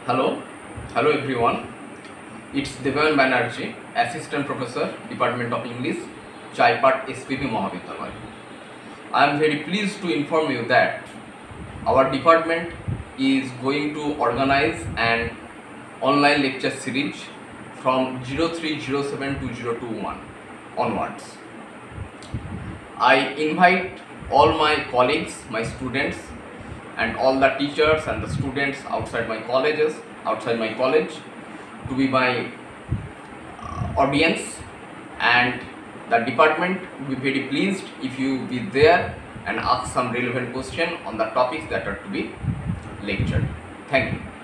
Hello, hello everyone. It's Devan Banerjee, Assistant Professor, Department of English, Chaipat SPP Mahavidyalaya. I am very pleased to inform you that our department is going to organize an online lecture series from 0307 to 021 onwards. I invite all my colleagues, my students, and all the teachers and the students outside my colleges, outside my college, to be my audience, and the department will be very pleased if you be there and ask some relevant question on the topics that are to be lectured. Thank you.